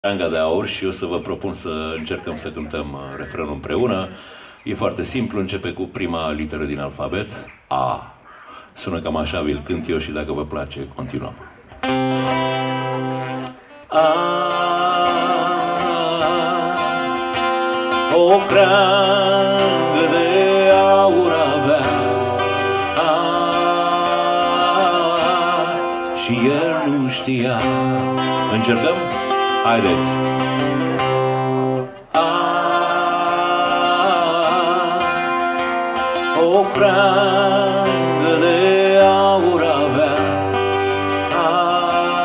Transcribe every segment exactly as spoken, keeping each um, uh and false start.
Creanga de aur și eu să vă propun să încercăm să cântăm refrenul împreună. E foarte simplu, începe cu prima literă din alfabet, A. Sună cam așa, vi-l cânt eu și dacă vă place, continuăm. A, o creangă de aur avea, A, și el nu știa. Încercăm? Haideți! A, o creangă de aur avea, A,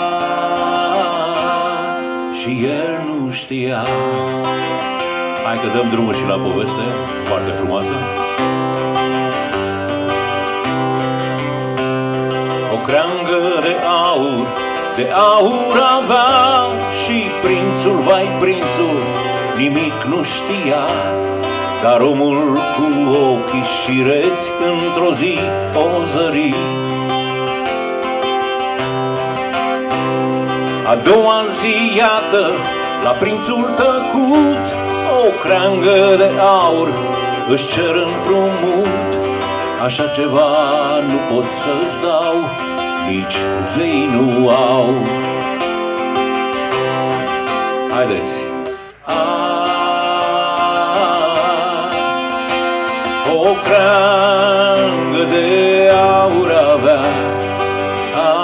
și el nu știa. Hai că dăm drumul și la poveste, foarte frumoasă. O creangă de aur, de aur avea, și prințul, vai prințul, nimic nu știa. Dar omul cu ochii șireți într-o zi o zări. A doua zi, iată, la prințul tăcut, o creangă de aur își cer împrumut. Așa ceva nu pot să-ți dau, nici zei nu au. Haideți! A, o creangă de aur avea, A,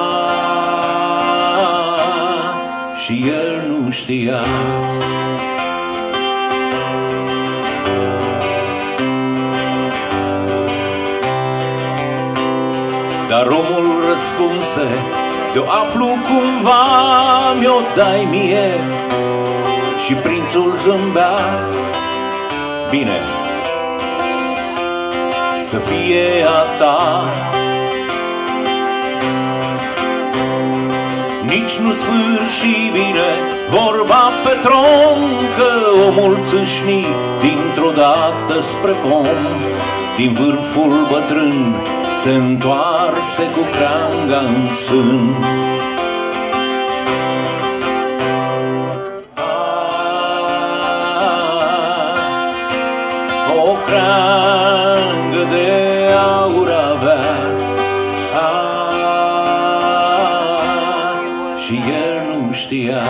și el nu știa. Dar omul răspunse, de-o aflu cumva, mi-o dai mie. Și prințul zâmbea, bine, să fie a ta. Nici nu sfârși bine vorba pe tron, că omul țâșni dintr-o dată spre pom. Din vârful bătrân se întoarse cu creanga în sân. O creangă de aur avea, A, și el nu știa.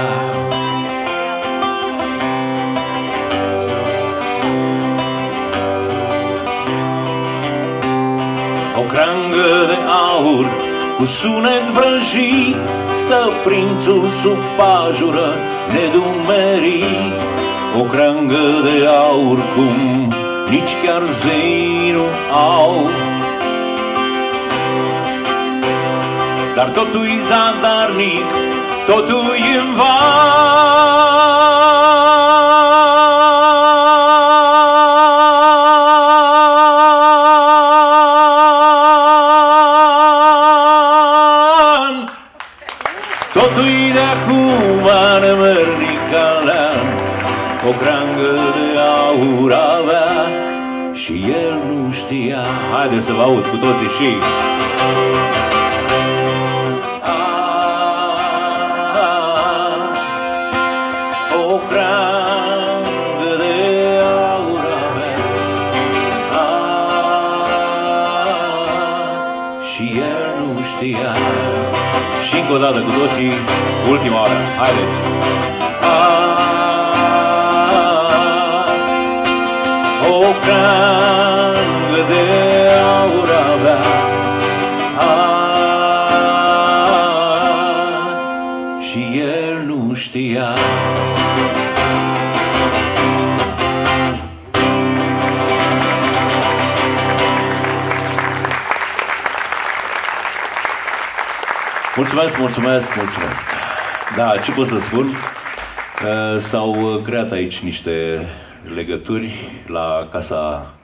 O creangă de aur cu sunet vrăjit, stă prințul sub pajură nedumerit. O creangă de aur cum nici chiar zei nu au. Dar totul-i zadarnic, totul-i în van. Totul-i de acum nemernic ca lean. O creangă de aur avea și el nu știa. Haideți să vă aud cu toții și... A, o creangă de aur avea, A, și el nu știa. Și încă o dată cu toții, ultima oară. Haideți! A, o creangă de aur avea, A, și el nu știa. Mulțumesc, mulțumesc, mulțumesc. Da, ce pot să spun? S-au creat aici niște legături la Casa